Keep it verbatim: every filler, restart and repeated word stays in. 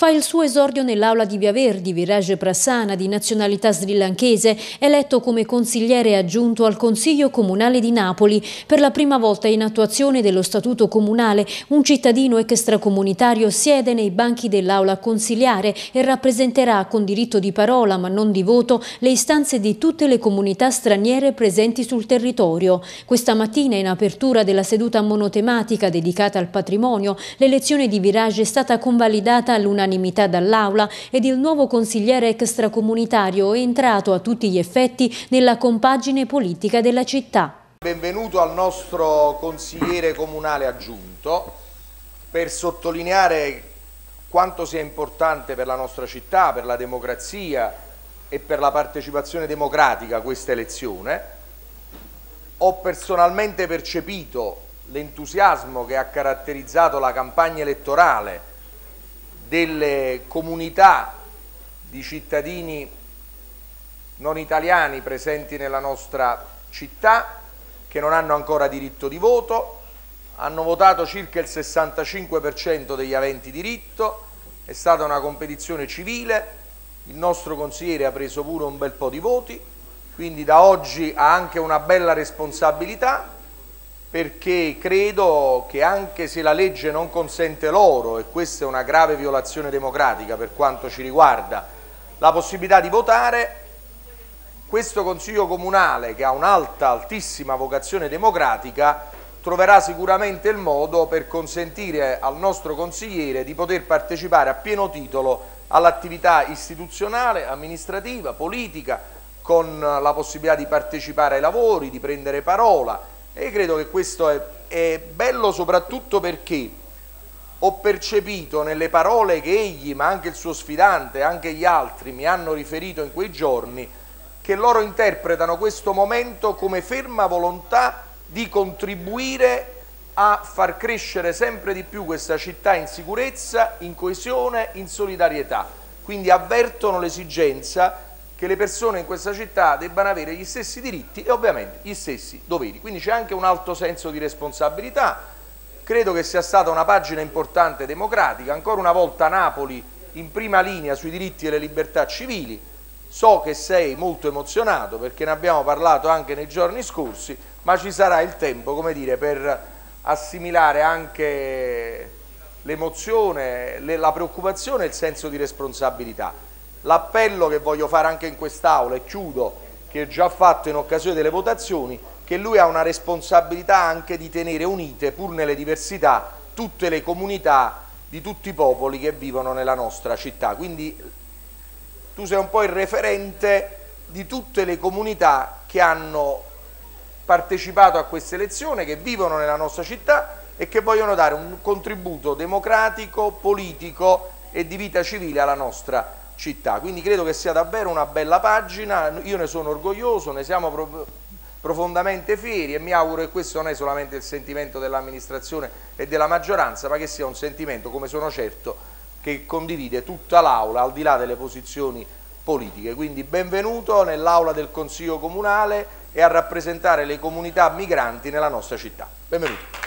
Fa il suo esordio nell'aula di Via Verdi Viraj Prasanna, di nazionalità srilanchese, eletto come consigliere aggiunto al Consiglio Comunale di Napoli. Per la prima volta in attuazione dello Statuto Comunale, un cittadino extracomunitario siede nei banchi dell'aula consiliare e rappresenterà con diritto di parola ma non di voto le istanze di tutte le comunità straniere presenti sul territorio. Questa mattina, in apertura della seduta monotematica dedicata al patrimonio, l'elezione di Viraj è stata convalidata all'unanimità dall'Aula ed il nuovo consigliere extracomunitario è entrato a tutti gli effetti nella compagine politica della città. Benvenuto al nostro consigliere comunale aggiunto per sottolineare quanto sia importante per la nostra città, per la democrazia e per la partecipazione democratica questa elezione. Ho personalmente percepito l'entusiasmo che ha caratterizzato la campagna elettorale delle comunità di cittadini non italiani presenti nella nostra città che non hanno ancora diritto di voto. Hanno votato circa il sessantacinque per cento degli aventi diritto, è stata una competizione civile, il nostro consigliere ha preso pure un bel po' di voti, quindi da oggi ha anche una bella responsabilità, perché credo che anche se la legge non consente loro, e questa è una grave violazione democratica per quanto ci riguarda, la possibilità di votare, questo Consiglio Comunale, che ha un'alta, altissima vocazione democratica, troverà sicuramente il modo per consentire al nostro consigliere di poter partecipare a pieno titolo all'attività istituzionale, amministrativa, politica, con la possibilità di partecipare ai lavori, di prendere parola. E credo che questo è, è bello soprattutto perché ho percepito nelle parole che egli, ma anche il suo sfidante, anche gli altri mi hanno riferito in quei giorni, che loro interpretano questo momento come ferma volontà di contribuire a far crescere sempre di più questa città in sicurezza, in coesione, in solidarietà. Quindi avvertono l'esigenza che le persone in questa città debbano avere gli stessi diritti e ovviamente gli stessi doveri. Quindi c'è anche un alto senso di responsabilità. Credo che sia stata una pagina importante democratica. Ancora una volta Napoli in prima linea sui diritti e le libertà civili. So che sei molto emozionato perché ne abbiamo parlato anche nei giorni scorsi, ma ci sarà il tempo, come dire, per assimilare anche l'emozione, la preoccupazione e il senso di responsabilità. L'appello che voglio fare anche in quest'Aula, e chiudo, che ho già fatto in occasione delle votazioni, che lui ha una responsabilità anche di tenere unite, pur nelle diversità, tutte le comunità di tutti i popoli che vivono nella nostra città. Quindi tu sei un po' il referente di tutte le comunità che hanno partecipato a questa elezione, che vivono nella nostra città e che vogliono dare un contributo democratico, politico e di vita civile alla nostra città. Quindi credo che sia davvero una bella pagina, io ne sono orgoglioso, ne siamo pro profondamente fieri e mi auguro che questo non è solamente il sentimento dell'amministrazione e della maggioranza, ma che sia un sentimento, come sono certo, che condivide tutta l'Aula al di là delle posizioni politiche. Quindi benvenuto nell'Aula del Consiglio Comunale e a rappresentare le comunità migranti nella nostra città. Benvenuto.